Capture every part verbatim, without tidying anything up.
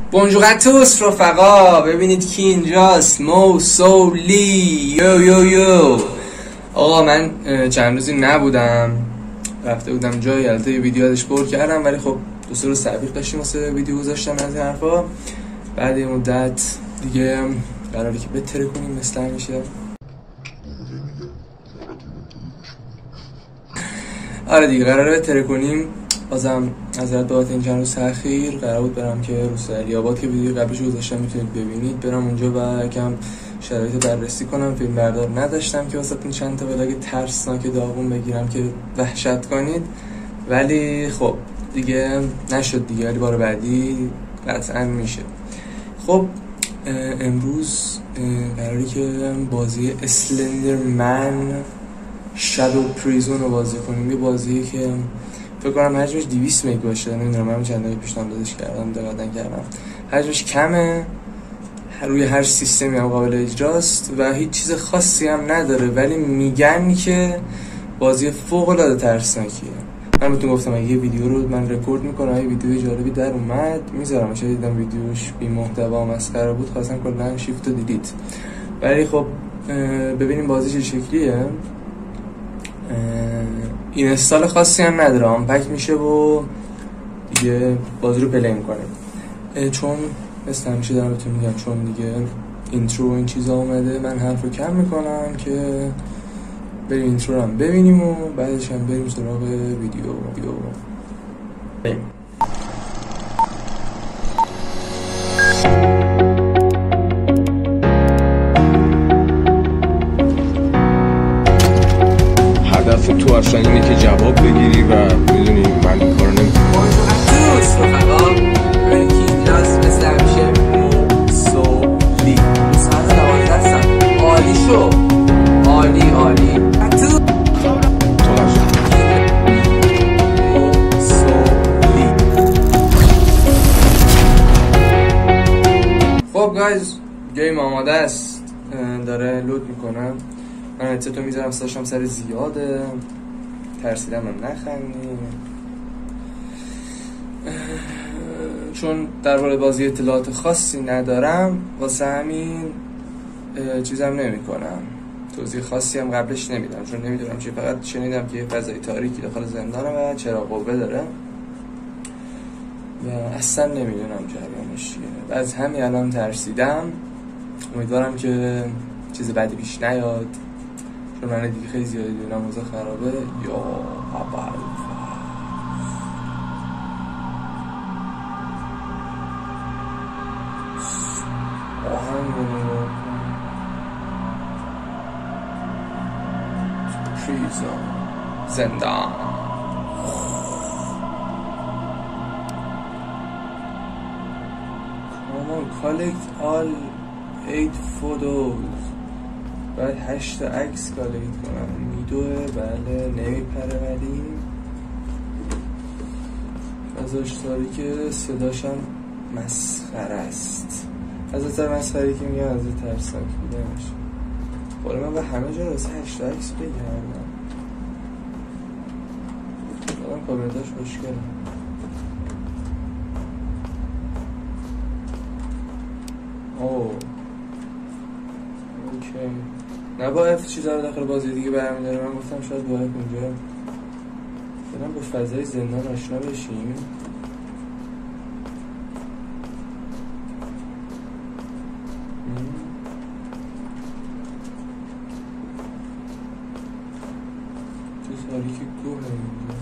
بونجور اتوس رفقا، ببینید کی اینجاست. موسولی یو یو یو. آقا من چند روزی نبودم، رفته بودم جایی، البته یه ویدیو ازش پر کردم ولی خب دو سه روز تعبیر داشتیم واسه ویدیو گذاشتم از این حرفا. بعد یه مدت دیگه قراره که بتره کنیم مثل همیشه. آره دیگه قراره بتره کنیم. بازم معذرت بابت این چند روز تأخیر. قرار بود برم که روستا علی‌آباد که ویدیو قبلیش گذاشتم میتونید ببینید، برم اونجا و یکم شرایط بررسی کنم. فیلم بردار نداشتم که واسهتون چند تا ولاگ ترسناک داغون بگیرم که وحشت کنید، ولی خب دیگه نشد دیگه، ولی بار بعدی قطعا میشه. خب امروز قراری که بازی اسلندرمن شادو پریزون رو بازی کنیم. یه بازی که فکر کنم حجمش دویست مگ باشه، نمیدونم، من چند دقیقه پیش نامزدش کردم، دقیقاً کردم. حجمش کمه، روی هر سیستمی هم قابل اجراست و هیچ چیز خاصی هم نداره، ولی میگن که بازی فوق العاده ترسناکیه. من بهتون گفتم اگه یه ویدیو رو من رکورد میکنم، اگه ویدیو جالبی در اومد میذارم. چه دیدم ویدیوش بی محتوا و مسخره بود، خواستم کلا شیفت و دیلیت. ولی خب ببینیم بازی چه شکلیه. این استال خاصی هم نداره، آن پک میشه و دیگه بازی رو پلی میکنه. چون مثل همیشه دارم بهتون میگم، چون دیگه اینترو و این چیزا اومده، من حرف رو کم میکنم که بریم اینترو رو هم ببینیم و بعدش هم بریم سراغ ویدیو ویدیو بریم. هدف تو اصلا اینه که جواب بگیری و میدونی من این کارو نمیکنم. دوست رفقا، ببینید کی اینجاست. مثل همیشه موسولی ساعت دوازده ساعت. عالی شو، عالی عالی. موسولی. خب گایز، گیم آماده است، داره لود میکنم. من هدستو میذارم، ساشم سر زیاده، ترسیدم هم نخندیم چون در مورد بازی اطلاعات خاصی ندارم، واسه همین چیزم نمی کنم، توضیح خاصی هم قبلش نمیدم، چون نمیدونم چی. فقط شنیدم که یه فضای تاریکی داخل زندانه و چراغ قوه داره و اصلا نمیدونم جریانش چیه. و از همین الان ترسیدم. امیدوارم که چیز بدی پیش نیاد، چون من دیگه خیلی زیادی دونم موضوع خرابه. یا ابل آهنگ رو پریزون زندان. کامان کالکت آل ایت فوتوز، باید هشت عکس کالکت کنم. میدوه، بله، نمیپره، ولی ازش داری که صداشم مسخره است. از نظر مسخره که میگن از ترسناک بودنش. بالا من به همه جا واسه هشت عکس بگردم. آدم کامنتاش خوشگله. اوه اوکی، نه با اف چیزا رو داخل بازی دیگه برمی‌داره. من گفتم شاید با اف اونجا برم با فضای زندان آشنا بشیم. تو تاریکی گوه اینجا.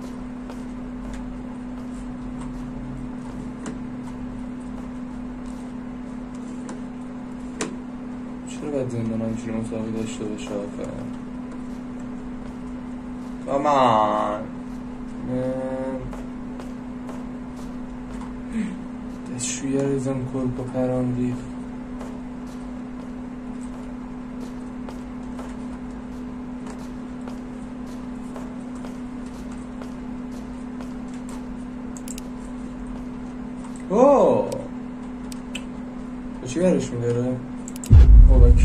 چرا باید زندان همچین مساوی داشته باشه آخه؟ کامان دستشویه ریزم کل با پرام ریخ. اوه چی برش میداره؟ اوه کلی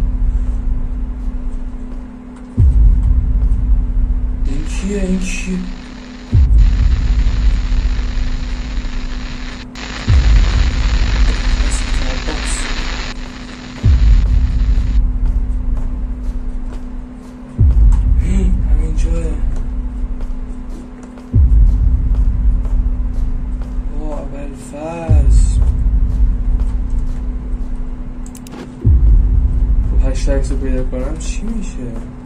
این کیه؟ این کیه؟ پیدا کنم چی میشه؟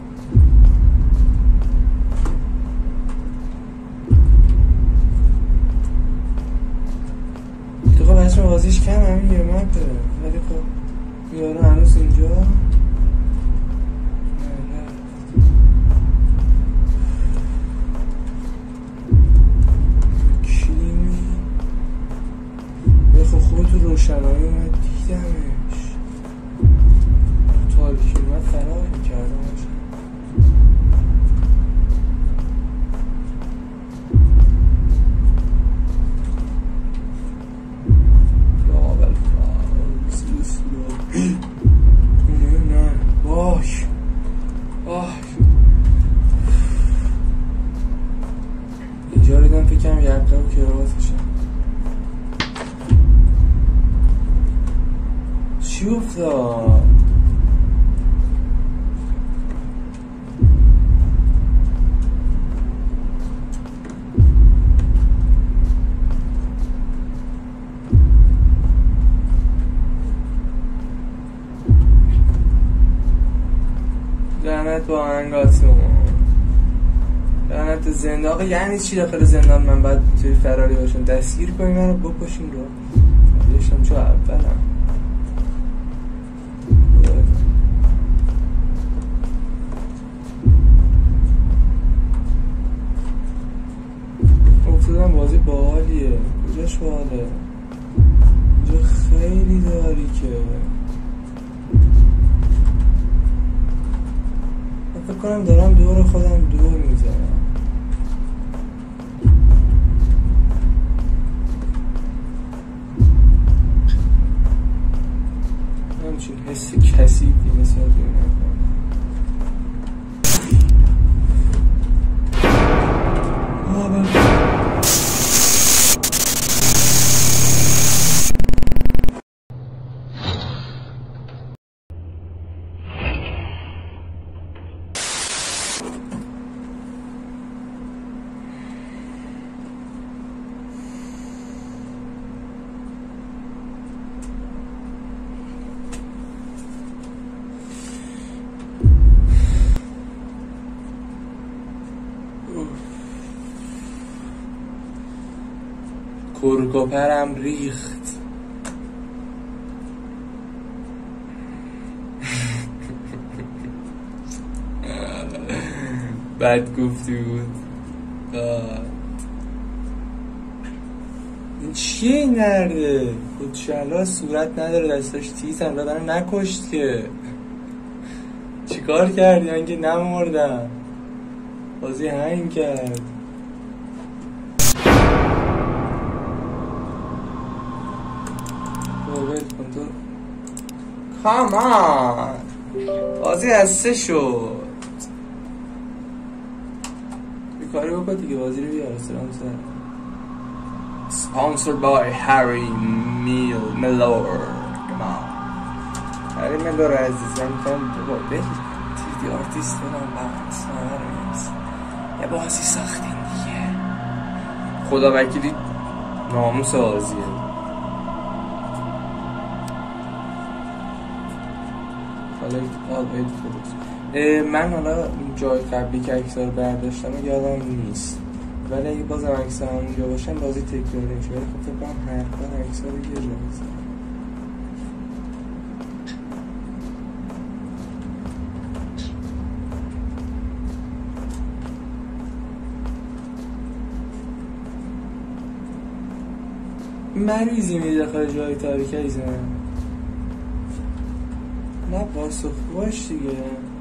تو خب بچه بازیش کم همین یه مپه، ولی خب یارو هنوز اینجا تو روشنایی اومد دیدمش، تاریکی اومد فرار میکردمش. یا اول فرز نه نه باش باش اینجا ریدم فکرم یقه و کراواتشم. چی افتاد؟ لعنت با آهنگاتون، لعنت زنده. آقا یعنی چی داخل زندان من باید توی فراری باشم؟ دستگیر کنیم من رو بکشیم رو داشتم چه اولم افتادم. بازی باحالیه، کجاش باحاله؟ اینجا خیلی داری که من فکر کنم دارم دور خودم دور میزنم. همچین حس کثیفی نسبت به این کرکوپرم ریخت. بد گفتی بود. این چیه این نرده؟ خودشلا صورت نداره، دستاش تیز هم دادن نکشت که. چیکار کردی؟ من که نمردم، بازی هنگ کرد. کامان بازی از سه شد. بیکاری بکن دیگه، بازی رو بیار. سلام سر Sponsored by Harry Mil Melor. کامان هری ملور عزیزم کن بابا بهی تیدی آرتیست دارم بحث نماره نیست. یه بازی ساختین دیگه، خدا وکیلی ناموس بازیه. من حالا جای قبلی که عکس‌ها رو برداشتم یادم نیست، ولی اگه بازم عکس‌ها همونجا باشن بازی تکرار نمیشه. ولی خب فکر کنم هر بار عکس‌ها رو یه جا بزنم. مریضی میری داخل جای تاریک ایزن. نه پاسخ باش دیگه.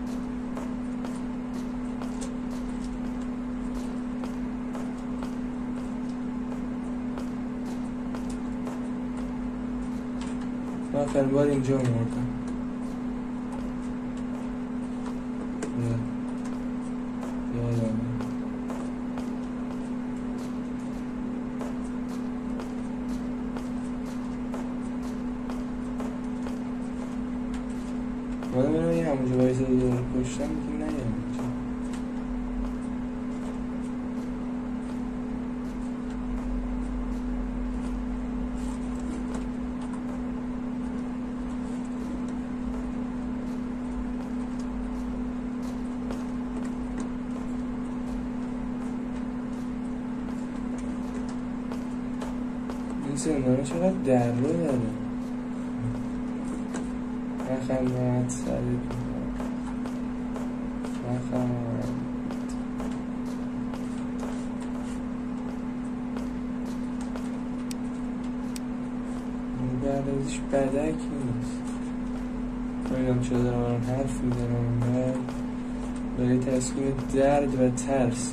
من آخرین بار اینجا مردم. یادم مادم اینو این همونجا بایزه رو داره پشتم میگیم نگم اینجا. زندانه چقدر در رو داره. نخندت سریع نخند. بعد ازش بدک نیست. نمیدونم چرا دارم الان حرف میزنم برای تسکین درد و ترسه.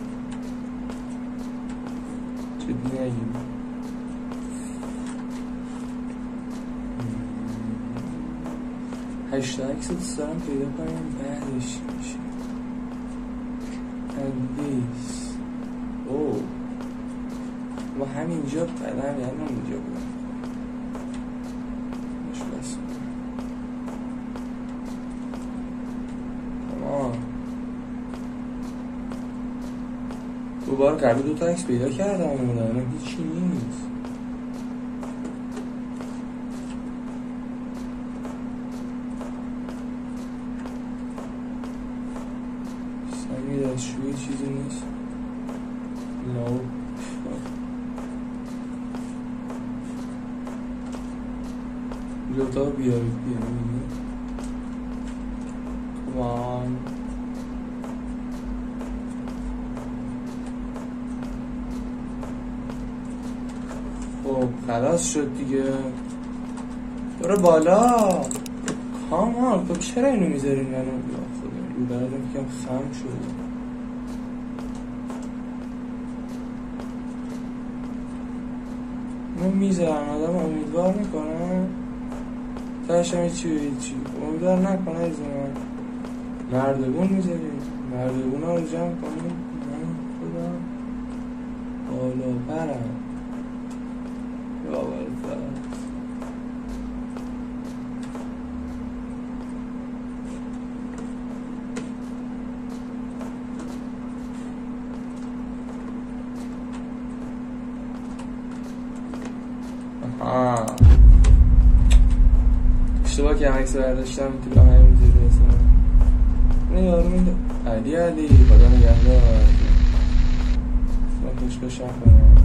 جدی نگیم. هشتا عکس دوست دارم پیدا کنم بعدش میشه حدیث. اوه ما همینجا قدم یعنی همینجا بودم مش بس تمام. دوباره قبل دوتا عکس پیدا کردم اونم هیچی نیست. دستشوی چیزی نیست. نو لوتا بیاری بیاری کمان. خب خلاص شد دیگه. برو بالا کامان. خب چرا اینو میذارین منو بیا خدا رو برادم کم خم شده. من میذارم آدم امیدوار میکنم تاشم هیچی و هیچی امیدوار نکنه از من. مردگون میذاریم مردگون ها رو جمع کنیم. من خودم بالا برم باور برم. آه اشتباه که هم عکس برداشتم تو همه میزید رسیم. نه یارو میده علی علی خدا نگهدار. من خوش بشم کنم.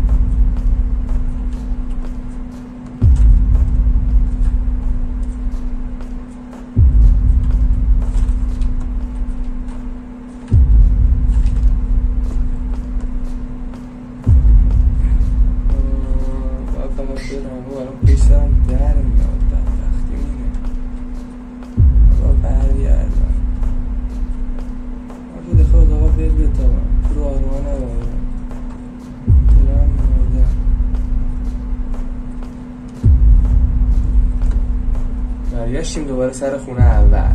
و الان پیشترم در میاد بدبختی مینه با برگردم. من تو دخواه آقا بل بتابم تو رو آروها نبایم دلم مرده. برگشتیم دوباره سر خونه اول.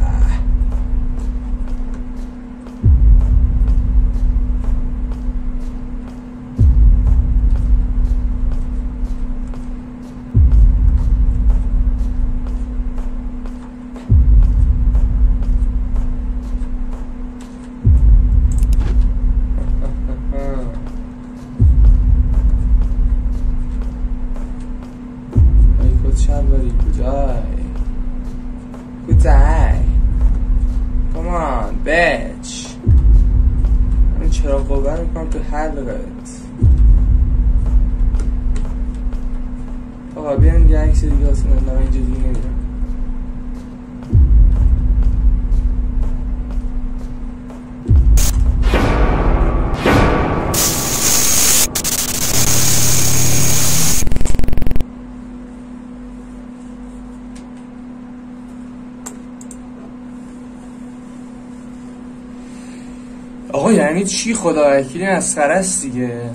Come on, bitch. من چرا قوه میکنم تو حلقت. آقا بیان یه عکس دیگه اصلا من اینجا دیگه نمیرم. آقا یعنی چی خدا وکیلی مسخره است دیگه.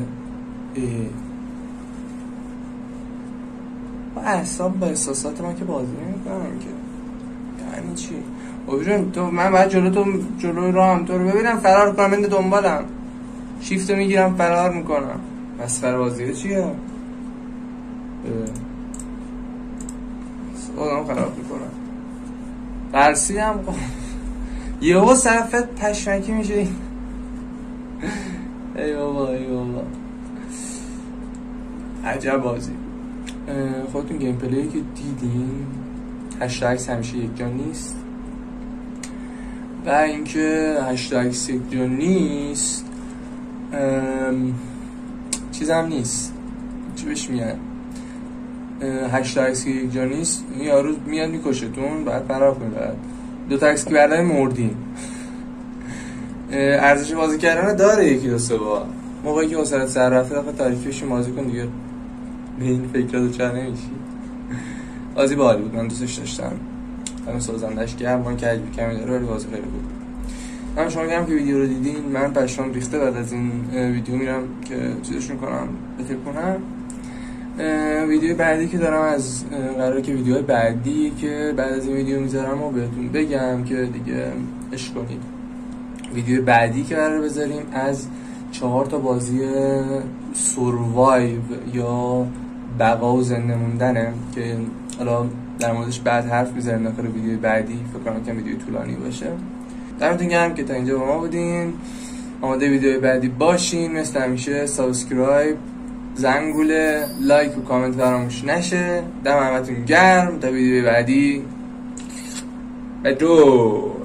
با اعصاب با احساسات من که بازی نمی‌کنم که. یعنی چی؟ اوجون تو من بعد جلو تو جلو راهم تو رو ببینم فرار کنم بنده دنبالم. شیفتو میگیرم فرار میکنم. مسخره بازیه چیه؟ آدم خراب میکنم. ترسیدم یهو صفت پشمکی میشه این. ای بابا ای بابا عجب بازی. خودتون گیم پلی که دیدین هشت عکس همیشه یک جا نیست و اینکه هشت عکس یک جا نیست چیز هم نیست چی بهش میگن هشت تا عکس که یک جا نیست، این یارو میاد میکشتون، بعد فرار کنید. بعد دو تا عکس که بردن مردین. ارزش بازی کردن داره یکی دو سه بار. موقعی که حوصله‌ات سر رفته دفعه تاریخیش بازی کن دیگه، به این فکرا دوچار نمیشی. بازی باحالی بود، من دوستش داشتم. من سازندش گرم، من کلی کمی داره ولی بازی خیلی بود. من شما میگم که ویدیو رو دیدین، من پشمام ریخته بعد از این ویدیو میرم که چیزش میکنم بهتر کنم. ویدیو بعدی که دارم از قراره که ویدیو بعدی که بعد از این ویدیو میذارم و بهتون بگم که دیگه اش کنید. ویدیو بعدی که قراره بذاریم از چهار تا بازی سروایو یا بقا و زنده موندنه که حالا در موردش بعد حرف میذاریم داخل ویدیو بعدی. فکر کنم که ویدیو طولانی باشه. دمتون گرم که تا اینجا با ما بودین. آماده ویدیو بعدی باشین. مثل همیشه سابسکرایب، زنگوله، لایک و کامنت فراموش نشه. دم همتون گرم تا ویدیو بعدی. بدرود.